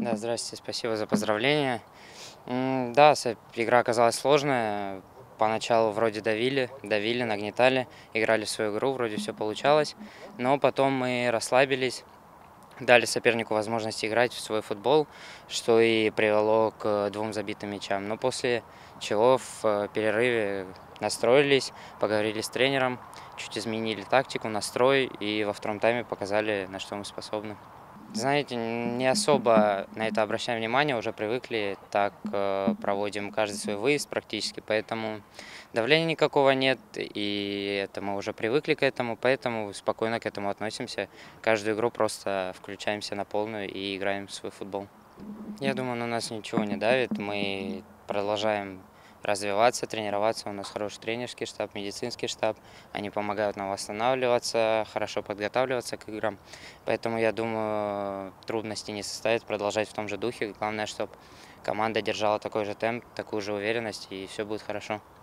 Да, здравствуйте, спасибо за поздравления. Да, игра оказалась сложная. Поначалу вроде давили, нагнетали, играли в свою игру, вроде все получалось. Но потом мы расслабились, дали сопернику возможность играть в свой футбол, что и привело к двум забитым мячам. Но после чего в перерыве настроились, поговорили с тренером, чуть изменили тактику, настрой и во втором тайме показали, на что мы способны. Знаете, не особо на это обращаем внимание, уже привыкли, так проводим каждый свой выезд практически, поэтому давления никакого нет, и это мы уже привыкли к этому, поэтому спокойно к этому относимся. Каждую игру просто включаемся на полную и играем в свой футбол. Я думаю, на нас ничего не давит. Мы продолжаем развиваться, тренироваться. У нас хороший тренерский штаб, медицинский штаб. Они помогают нам восстанавливаться, хорошо подготавливаться к играм. Поэтому, я думаю, трудностей не составит продолжать в том же духе. Главное, чтобы команда держала такой же темп, такую же уверенность, и все будет хорошо.